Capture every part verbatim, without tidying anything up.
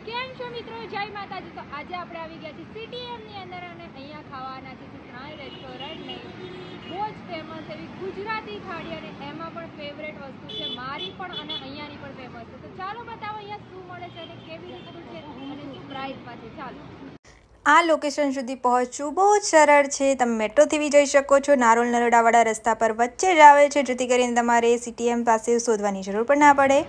કેમ છો મિત્રો? જય માતાજી। તો આજે આપણે આવી ગયા છીએ સીટીએમની અંદર અને અહીંયા ખાવાના છે સાંઈ રેસ્ટોરન્ટને બહુ જ ફેમસ એવી ગુજરાતી થાળી અને એમાં પણ ફેવરેટ વસ્તુ છે મારી પણ અને અહીંયાની પણ ફેમસ છે। તો ચાલો બતાવો અહીંયા શું મળે છે અને કેવી રીતનું છે અને શું પ્રાઇસમાં છે। ચાલો આ લોકેશન સુધી પહોંચવું બહુ જ સરળ છે। તમે મેટ્રોથી બી જઈ શકો છો। નારોલ નરોડાવાળા રસ્તા પર વચ્ચે જ આવે છે, જેથી કરીને તમારે સીટીએમ પાસે શોધવાની જરૂર પણ ના પડે।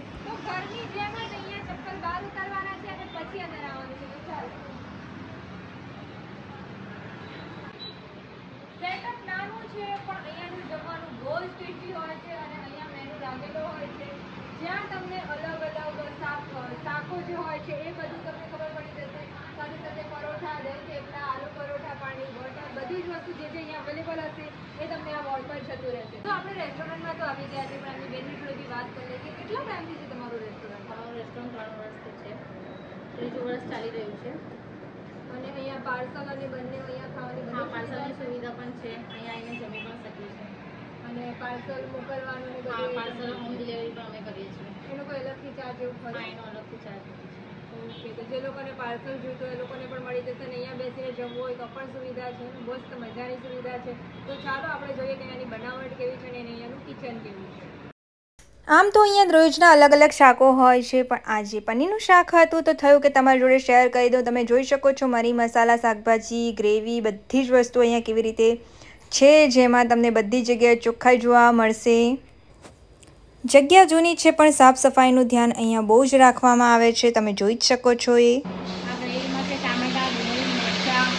સેટઅપ નાનું છે પણ અહીંયાનું જમવાનું બહુ જ ટેસ્ટી હોય છે અને અહીંયા મેનુ લાગેલો હોય છે, જ્યાં તમને અલગ અલગ શાક શાકો જે હોય છે એ બધું તમને ખબર પડી જશે। સાથે સાથે પરોઠા, દહીં થેપલા, આલુ પરોઠા, પાણી, બટર, બધી જ વસ્તુ જે જે અહીંયા અવેલેબલ હશે એ તમને આ વોલ પર જતું રહેશે। તો આપણે રેસ્ટોરન્ટમાં તો આવી ગયા છે, પણ આપણી બેનની જોડે બી વાત કરી લઈએ। કેટલા ટાઈમથી છે તમારું રેસ્ટોરન્ટ? અમારું રેસ્ટોરન્ટ ત્રણ વર્ષથી છે, ત્રીજું વર્ષ ચાલી રહ્યું છે અને અહીંયા પાર્સલ અને બંને અહીંયા ખાવાની હા પાર્સલની સુવિધા પણ છે। અહીંયા આવીને જમી પણ શકીએ છીએ અને પાર્સલ મોકલવાનું ને હા બધું પાર્સલ હોમ ડિલિવરી પણ અમે કરીએ છીએ। એનો કોઈ અલગથી ચાર્જ એવું ખરો? હા એનો અલગથી ચાર્જ ઓકે, તો જે લોકોને પાર્સલ જોઈતું હોય એ લોકોને પણ મળી જશે અને અહીંયા બેસીને જમવું હોય તો પણ સુવિધા છે, મસ્ત મજાની સુવિધા છે। તો ચાલો આપણે જોઈએ કે અહીંયાની બનાવટ કેવી છે અને અહીંયાનું કિચન કેવું છે। આમ તો અહીંયા રોજના અલગ અલગ શાકો હોય છે, પણ આજે પનીરનું શાક હતું તો થયું કે તમારી જોડે શેર કરી દઉં। તમે જોઈ શકો છો મરી મસાલા, શાકભાજી, ગ્રેવી બધી જ વસ્તુ અહીંયા કેવી રીતે છે, જેમાં તમને બધી જગ્યાએ ચોખ્ખાઈ જોવા મળશે। જગ્યા જૂની છે પણ સાફ સફાઈનું ધ્યાન અહીંયા બહુ જ રાખવામાં આવે છે, તમે જોઈ જ શકો છો એ। આ ગ્રેવીમાં છે ટામેટા, ડુંગળી, મરચાં,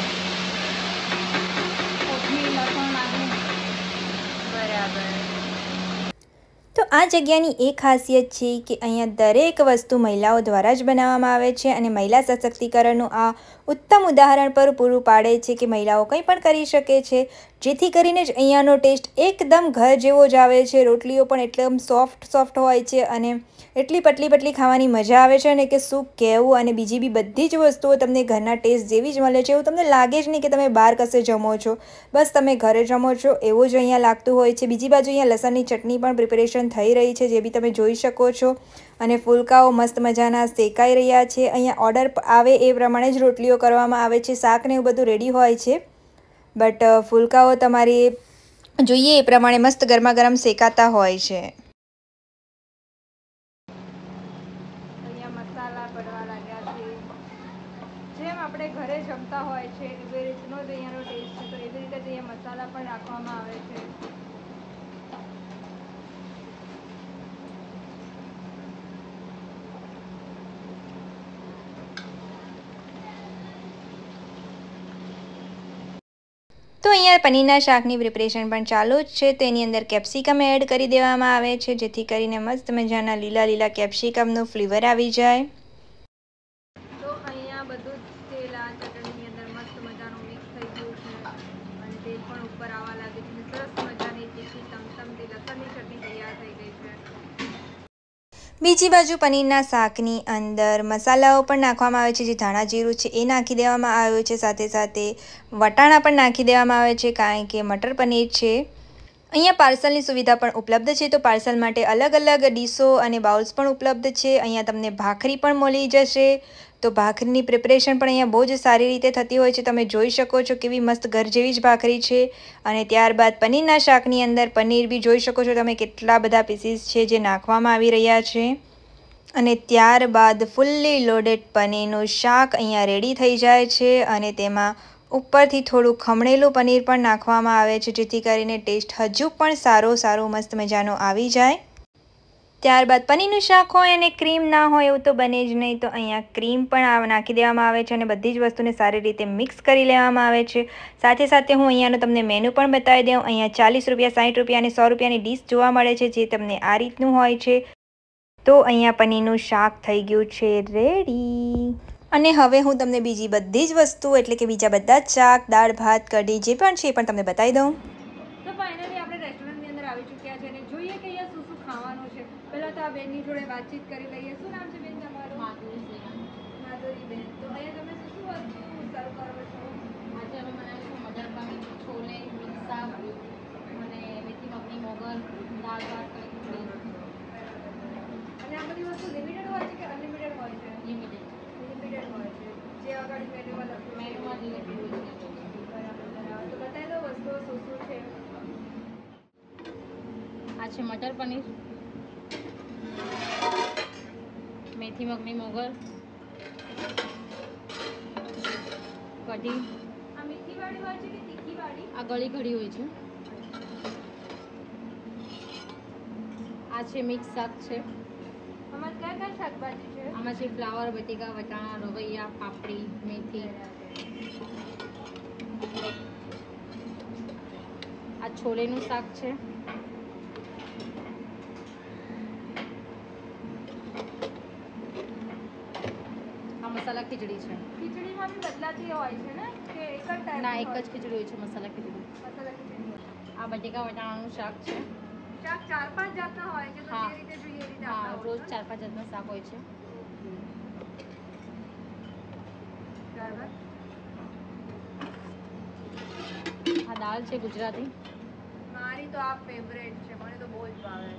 કોથમીર, લસણ, આદુ બરાબર। તો આ જગ્યાની એ ખાસિયત છે કે અહીંયા દરેક વસ્તુ મહિલાઓ દ્વારા જ બનાવવામાં આવે છે અને મહિલા સશક્તિકરણનું આ ઉત્તમ ઉદાહરણ પર પૂરું પાડે છે કે મહિલાઓ કંઈ પણ કરી શકે છે, જેથી કરીને જ અહીંયાનો ટેસ્ટ એકદમ ઘર જેવો જ આવે છે। રોટલીઓ પણ એકદમ સોફ્ટ સોફ્ટ હોય છે અને એટલી પતલી પતલી ખાવાની મજા આવે છે ને કે શું કહેવું। અને બીજી બી બધી જ વસ્તુઓ તમને ઘરના ટેસ્ટ જેવી જ મળે છે, એવું તમને લાગે જ નહીં કે તમે બહાર કશે જમો છો, બસ તમે ઘરે જમો છો એવું જ અહીંયા લાગતું હોય છે। બીજી બાજુ અહીંયા લસણની ચટણી પણ પ્રિપેરેશન થઈ રહી છે, જે બી તમે જોઈ શકો છો અને ફુલકાઓ મસ્ત મજાના શેકાઈ રહ્યા છે। અહીંયા ઓર્ડર આવે એ પ્રમાણે જ રોટલીઓ કરવામાં આવે છે, શાક ને એવું બધું રેડી હોય છે, બટ ફુલકાઓ તમારી જોઈએ એ પ્રમાણે મસ્ત ગરમા ગરમ શેકાતા હોય છે। અહીંયા મસાલા પડવા લાગ્યા છે, જેમ આપણે ઘરે જમતા હોય છે એવી રીતનો જ અહીંયાનો ટેસ્ટ છે, તો એવી રીતે જ અહીંયા મસાલા પણ રાખવામાં આવે છે। તો અહીંયા પનીરના શાકની પ્રિપરેશન પણ ચાલુ જ છે, તો એની અંદર કેપ્સિકમ એડ કરી દેવામાં આવે છે, જેથી કરીને મસ્ત મજાના લીલા લીલા કેપ્સિકમનું ફ્લેવર આવી જાય। તો અહીંયા બધું જ તેલ આ ચટણીની અંદર મસ્ત મજાનું મિક્સ થઈ ગયું છે અને તેલ પણ ઉપર આવવા લાગે છે અને સરસ મજાની તીખી તમતમતી લસણની ચટણી તૈયાર થઈ ગઈ છે। બીજી બાજુ પનીરના શાકની અંદર મસાલાઓ પણ નાખવામાં આવે છે, જે ધાણા જીરું છે એ નાખી દેવામાં આવ્યું છે, સાથે સાથે વટાણા પણ નાખી દેવામાં આવે છે, કારણ કે મટર પનીર છે। અહીંયા પાર્સલની સુવિધા પણ ઉપલબ્ધ છે, તો પાર્સલ માટે અલગ અલગ ડીશો અને બાઉલ્સ પણ ઉપલબ્ધ છે। અહીંયા તમને ભાખરી પણ મળી જશે, તો ભાખરીની પ્રિપરેશન પણ અહીંયા બહુ જ સારી રીતે થતી હોય છે, તમે જોઈ શકો છો કેવી મસ્ત ઘર જેવી જ ભાખરી છે। અને ત્યારબાદ પનીરના શાકની અંદર પનીર બી જોઈ શકો છો તમે કેટલા બધા પીસીસ છે જે નાખવામાં આવી રહ્યા છે અને ત્યારબાદ ફુલ્લી લોડેડ પનીરનું શાક અહીંયા રેડી થઈ જાય છે અને તેમાં ઉપરથી થોડું ખમણેલું પનીર પણ નાખવામાં આવે છે, જેથી કરીને ટેસ્ટ હજુ પણ સારો સારો મસ્ત મજાનો આવી જાય। ત્યારબાદ પનીરનું શાક હોય અને ક્રીમ ના હોય એવું તો બને જ નહીં, તો અહીંયા ક્રીમ પણ નાખી દેવામાં આવે છે અને બધી જ વસ્તુને સારી રીતે મિક્સ કરી લેવામાં આવે છે। સાથે સાથે હું અહીંયાનું તમને મેનુ પણ બતાવી દઉં। અહીંયા ચાલીસ રૂપિયા, સાઠ રૂપિયા અને સો રૂપિયાની ડીશ જોવા મળે છે, જે તમને આ રીતનું હોય છે। તો અહીંયા પનીરનું શાક થઈ ગયું છે રેડી, અને હવે હું તમને બીજી બધી જ વસ્તુ એટલે કે બીજા બધા જ શાક, દાળ, ભાત, કઢી જે પણ છે એ પણ તમને બતાવી દઉં। તો ફાઇનલી આપણે રેસ્ટોરન્ટની અંદર આવી ચૂક્યા છે અને જોઈએ કે અહીંયા શું શું ખાવાનું છે। પહેલાં તો આ બેનની જોડે વાતચીત કરી લઈએ। શું નામ છે બેન તમારું? માધુરી માધુરીબેન, તો અહીંયા તમે શું શું વસ્તુ સર્વ કરો છો? આજે અમે બનાવીશું મટર પનીર, છોલે, મિક્સ શાક અને મેથી મગની મોગર, દાળ ભાત, કઢી ખીચડી। અને આ બધી વસ્તુ લિમિટેડ હોય છે કે અનલિમિટેડ હોય છે? લિમિટેડ। બધી વસ્તુઓ છે. બરાબર બરાબર. તો બતાવી દો વસ્તુઓ શું શું છે. આ છે મટર પનીર, મેથી મગની મોગર, કઢી, આ મીઠી વાળી હોય છે કે તીખી વાળી? આ ગળી કઢી હોય છે. આ છે મિક્સ શાક છે. આમાં કયા કયા શાકભાજી છે? આમાં છે ફ્લાવર, બટેકા, વટાણા, રવૈયા, પાપડી, મેથી. આ છોલેનું શાક છે. આ મસાલા ખીચડી છે. ખીચડીમાં બી બદલાતી હોય છે ને કે એક જ ટાઈપ? ના, એક જ ખીચડી હોય છે, મસાલા ખીચડી. મસાલા ખીચડી. આ બટેકા વટાણાનું શાક છે. શાક ચાર પાંચ જાતના હોય છે, તો હા. જે રીતે જોઈએ એ રીતે હા, આપતા રોજ હોય ચાર પાંચ જાતના શાક હોય છે. ત્યારબાદ આ દાળ છે ગુજરાતી. મારી તો આ ફેવરેટ છે, મને તો બહુ જ ભાવે.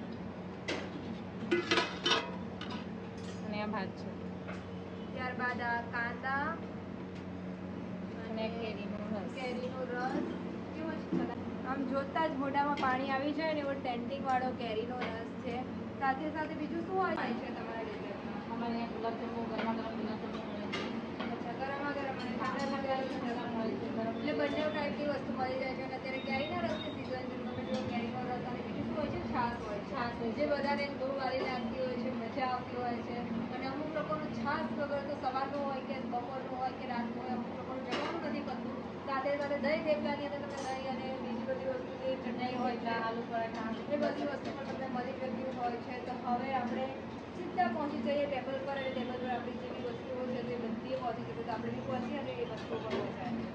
અને આ ભાત છે. ત્યારબાદ આ કાંદા અને કેરીનો રસ. કેરીનો રસ કેવો છે? આમ જોતા જ મોઢામાં પાણી આવી જાય ને એવો ટેન્ટિંગ વાળો કેરીનો રસ છે. સાથે સાથે બીજું શું હોય છે તમારા ડેઝર્ટમાં? અમારે અહીંયા ગુલાબજાંબુ ગરમા ગરમ ગુલાબજાંબુ મળે છે. અચ્છા, ગરમા ગરમ અને ઠંડા ઠંડા ઠંડા મળે છે. ગરમ એટલે બંને ટાઈપની વસ્તુ મળી જાય છે. અને અત્યારે કેરીના રસની સિઝન છે, તમે જો કેરીનો રસ અને બીજું શું હોય છે? છાશ હોય છે. છાશ હોય જે છે. બધાને બહુ વાલી લાગતી હોય છે, મજા આવતી હોય છે. અને અમુક લોકોનું છાશ વગર તો સવારનું હોય કે બપોરનું હોય કે રાતનું હોય, અમુક લોકોનું જમવાનું નથી કરતું. સાથે સાથે દહીં થેપલાની અંદર તમને દહીં અને બીજી બધી વસ્તુ જે ચટણી હોય છે, આલુ પરાઠા, એ બધી વસ્તુ પણ તમને મળી જતી હોય છે. તો હવે આપણે સીધા પહોંચી જઈએ ટેબલ પર, અને ટેબલ પર આપણી જે બી વસ્તુઓ છે તે બધી પહોંચી જશે. તો આપણે બી પહોંચીએ અને એ વસ્તુઓ પણ પહોંચાય.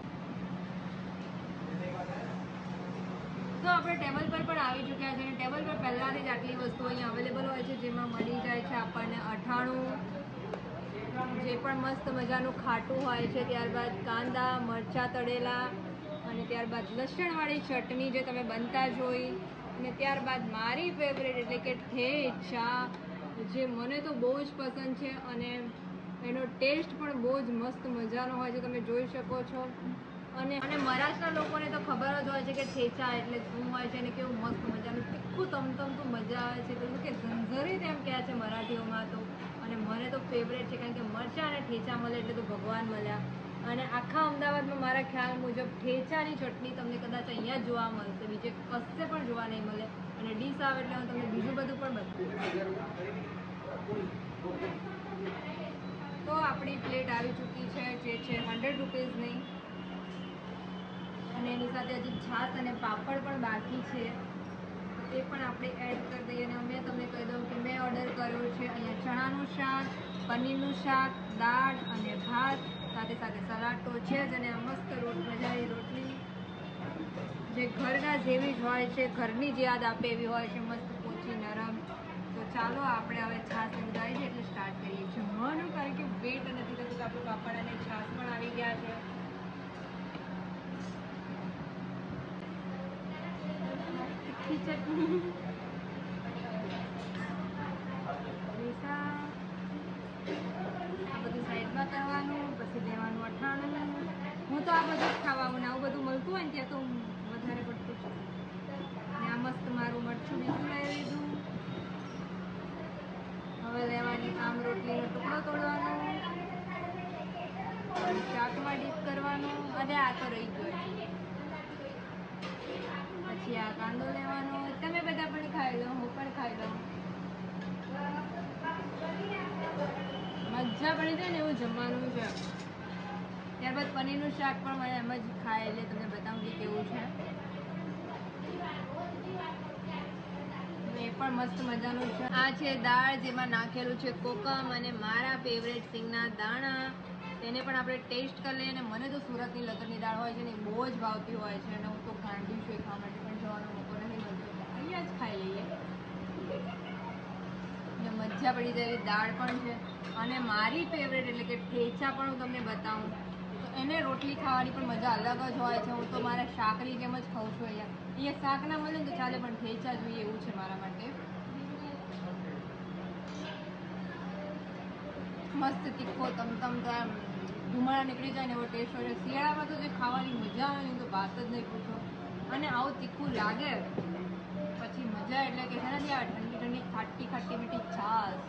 તો આપણે ટેબલ પર પણ આવી ચૂક્યા છે, અને ટેબલ પર પહેલાંથી જ આટલી વસ્તુઓ અહીંયા અવેલેબલ હોય છે, જેમાં મળી જાય છે આપણને અઠાણું, જે પણ મસ્ત મજાનું ખાટું હોય છે. ત્યારબાદ કાંદા, મરચાં તળેલા, અને ત્યારબાદ લસણવાળી ચટણી જે તમે બનતા જોઈ, અને ત્યારબાદ મારી ફેવરેટ એટલે કે ઠેચા, જે મને તો બહુ જ પસંદ છે. અને એનો ટેસ્ટ પણ બહુ જ મસ્ત મજાનો હોય છે, તમે જોઈ શકો છો. અને અને મહારાષ્ટ્રના લોકોને તો ખબર જ હોય છે કે ઠેચા એટલે શું હોય છે, અને કેવું મસ્ત મજાનું તીખું તમતમતું મજા આવે છે. તો કે ઝંઝરી તેમ કહે છે મરાઠીઓમાં તો. અને મને તો ફેવરેટ છે, કારણ કે મરચાં અને ઠેચા મળે એટલે તો ભગવાન મળ્યા. અને આખા અમદાવાદમાં મારા ખ્યાલ મુજબ ઠેચાની ચટણી તમને કદાચ અહીંયા જ જોવા મળશે, બીજે કશે પણ જોવા નહીં મળે. અને ડીશ આવે એટલે હું તમને બીજું બધું પણ બતાવું. તો આપણી પ્લેટ આવી ચૂકી છે, જે છે હંડ્રેડ રૂપીઝની. અને એની સાથે હજી છાશ અને પાપડ પણ બાકી છે, તો એ પણ આપણે એડ કરી દઈએ. અને અમે તમને કહી દઉં કે મેં ઓર્ડર કર્યો છે અહીંયા ચણાનું શાક, પનીરનું શાક, દાળ અને ભાત, સાથે સાથે સલાડ તો છે જ. અને આ મસ્ત રોટ મજાની રોટલી, જે ઘરના જેવી જ હોય છે, ઘરની જ યાદ આપે એવી હોય છે, મસ્ત પોચી નરમ. તો ચાલો આપણે હવે છાશ ને બધા આવી જાય એટલે સ્ટાર્ટ કરીએ જમવાનું, કારણ કે વેટ નથી થતું. તો આપણું પાપડ અને છાશ પણ આવી ગયા છે. તીખી ચટણી, રેસા, આ બધું સાઈડમાં કરવાનું, પછી દેવાનું અઠાણું. હું તો આ બધું જ ખાવા આવું, ને આવું બધું મળતું હોય ને ત્યાં તો હું વધારે પડતું જ. ને આ મસ્ત મારું મરચું બીજું લઈ લીધું. હવે લેવાની આમ રોટલીનો ટુકડો તોડવાનો, શાકમાં ડીપ કરવાનું, અને આ તો રહી ગયો. પછી આ કાંદો લેવાનો, તમે બધા પણ ખાઈ લો, હું પણ ખાઈ લઉં. મજા પડી જાય ને એવું જમવાનું છે. ત્યારબાદ પનીરનું શાક પણ મને એમ જ ખાય એટલે તમને બતાવું કે કેવું છે. એ પણ મસ્ત મજાનું છે. આ છે દાળ, જેમાં નાખેલું છે કોકમ અને મારા ફેવરેટ સિંગના દાણા. તેને પણ આપણે ટેસ્ટ કરી લઈએ. અને મને તો સુરતની લગનની દાળ હોય છે ને, એ બહુ જ ભાવતી હોય છે. અને હું તો ગાંડી છું, એ ખાવા માટે પણ જવાનો મોકો નથી મળતો, અહીંયા જ ખાઈ લઈએ. ને મજા પડી જાય એવી દાળ પણ છે. અને મારી ફેવરેટ એટલે કે ઠેચા પણ હું તમને બતાવું તો એને રોટલી ખાવાની પણ મજા અલગ જ હોય છે. હું તો મારા શાકની જેમ જ ખાઉં છું. અહીંયા અહીંયા શાક ના મળે ને તો ચાલે, પણ ઠેચા જોઈએ એવું છે મારા માટે. મસ્ત તીખો તમતમતો એમ ધુમાડા નીકળી જાય ને એવો ટેસ્ટ હોય. શિયાળામાં તો જે ખાવાની મજા આવે ને તો વાત જ નહીં પૂછો. અને આવું તીખું લાગે પછી મજા એટલે કે છે ને આ ઠંડી ઠંડી ખાટી ખાટી મીઠી છાશ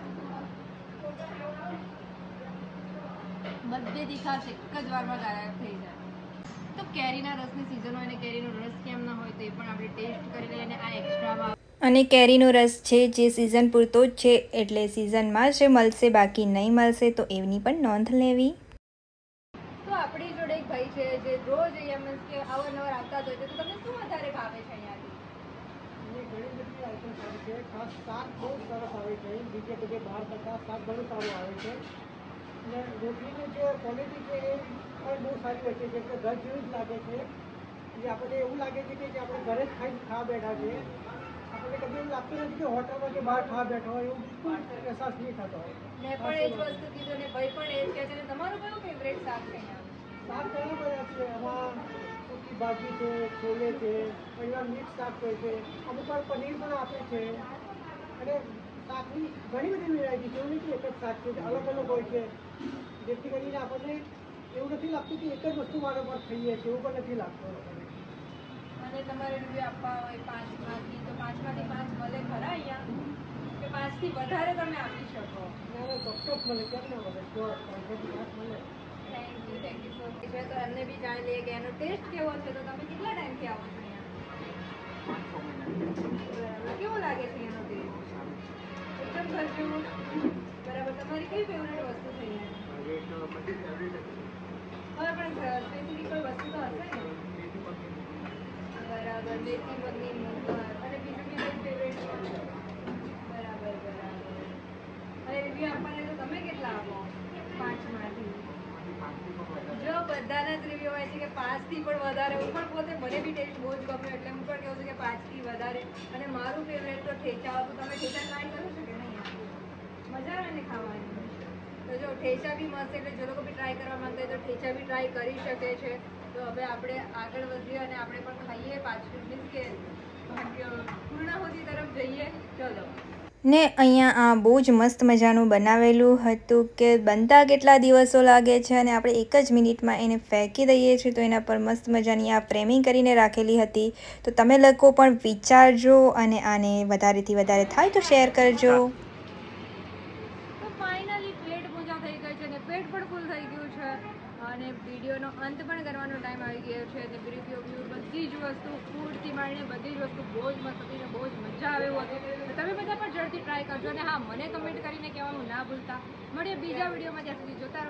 બધે તીખાશ એક જ વારમાં ગાયબ થઈ જાય. તો કેરીના રસની સિઝન હોય ને કેરીનો રસ કેમ ના હોય તો એ પણ આપણે ટેસ્ટ કરી લઈએ. અને આ એક્સ્ટ્રામાં અને કેરીનો રસ છે જે સિઝન પૂરતો જ છે, એટલે સિઝનમાં જ મળશે, બાકી નહીં મળશે તો એની પણ નોંધ લેવી. તો આપણી જોડે એક ભાઈ છે જે રોજ અહીંયા મીન્સ કે અવારનવાર આવતા જ હોય છે. તો તમને શું વધારે ભાવે છે અહીંયાથી? ઘણી બધી આઈટમ્સ આવે છે. ખાસ શાક બહુ સરસ આવે છે. બીજે બધે બહાર કરતાં શાક ઘણું સારું આવે છે. અને રોટલીની જે ક્વોલિટી છે એ પણ બહુ સારી હોય છે. જેમ કે ઘર જેવું જ લાગે છે. જે આપણને એવું લાગે છે કે આપણે ઘરે જ ખાઈ ખાવા બેઠા છીએ. આપણને કદી એવું લાગતું નથી કે હોટલમાં કે બહાર ખાવા બેઠા હોય એવું બિલકુલ અહેસાસ નહીં થતો હોય. મેં પણ એ જ વસ્તુ કીધું ને ભાઈ પણ એ જ કહે છે. ને તમારું કયું ફેવરેટ શાક છે અહીંયા? શાક ઘણા બધા છે. એમાં સૂકી ભાજી છે, છોલે છે, એવા મિક્સ શાક હોય છે, અમુક વાર પનીર પણ આપે છે. અને શાકની ઘણી બધી વેરાયટી છે. એવું નથી એક જ શાક છે, અલગ અલગ હોય છે. જેથી કરીને આપણને એવું નથી લાગતું કે એક જ વસ્તુ વારંવાર ખાઈએ છીએ, એવું પણ નથી લાગતું. અને તમારે રિવ્યુ આપવા હોય પાંચમાંથી તો પાંચમાંથી પાંચ મળે ખરા અહીંયા કે પાંચથી વધારે તમે આપી શકો? ત્યારે ચોક્કસ મળે, કેમ ના મળે? શ્યોર, પાંચથી પાંચ મળે. Thank you thank you so much. તો એમને બી જાણી લઈએ કે એનો ટેસ્ટ કેવો છે. તો તમે કેટલા ટાઈમથી આવો છો અહીંયા? બરાબર. કેવો લાગે છે એનો ટેસ્ટ? એકદમ ઘરજેવું. બરાબર. તમારી કઈ ફેવરેટ વસ્તુ છે અહીંયા? હવે પણ સ્પેસિફિક કોઈ વસ્તુ તો હશે ને? બરાબર. મેથી મગની મોગર અને બીજું બી કોઈ ફેવરેટ છે? બરાબર બરાબર. અને રિવ્યુ આપવાને તો તમે કેટલા આપો પાંચમાંથી? જો બધાના જ રિવ્યુ હોય છે કે પાંચથી પણ વધારે. હું પણ પોતે મને બી ટેસ્ટ બહુ જ ગમ્યો એટલે હું પણ કહું છું કે પાંચથી વધારે. અને મારું ફેવરેટ તો ઠેચા. તો તમે ઠેચા ટ્રાય કરો છો કે નહીં? મજા આવે ને ખાવાની? તો જો ઠેચા બી મસ્ત, એટલે જે લોકો બી ટ્રાય કરવા માંગતા હોય તો ઠેચા બી ટ્રાય કરી શકે છે. તો હવે આપણે આગળ વધીએ અને આપણે પણ ખાઈએ પાછું મીન્સ કે પૂર્ણાહુતિ તરફ જઈએ. ચલો. ને અહીંયા આ બહુ જ મસ્ત મજાનું બનાવેલું હતું કે બનતા કેટલા દિવસો લાગે છે અને આપણે એક જ મિનિટમાં એને ફેંકી દઈએ છીએ. તો એના પર મસ્ત મજાની આ ફ્રેમિંગ કરીને રાખેલી હતી. તો તમે લોકો પણ વિચારજો અને આને વધારેથી વધારે થાય તો શેર કરજો. તો ફાઇનલી પ્લેટ પૂજા થઈ ગઈ છે અને પેટ પણ ફૂલ થઈ ગયું છે. અને વિડીયોનો અંત પણ કરવાનો ટાઈમ આવી ગયો છે. અને રિવ્યુ વ્યૂ બધી જ વસ્તુ ફૂડથી માંડીને બધી જ વસ્તુ બહુ જ મસ્ત હતી ને બહુ જ મજા આવે એવું હતું. તો તમે બધા પણ જલ્દી ટ્રાય કરજો. અને હા, મને કમેન્ટ કરીને કહેવાનું ના ભૂલતા. મળીએ બીજા વિડીયોમાં. ત્યાં સુધી જોતા રહો.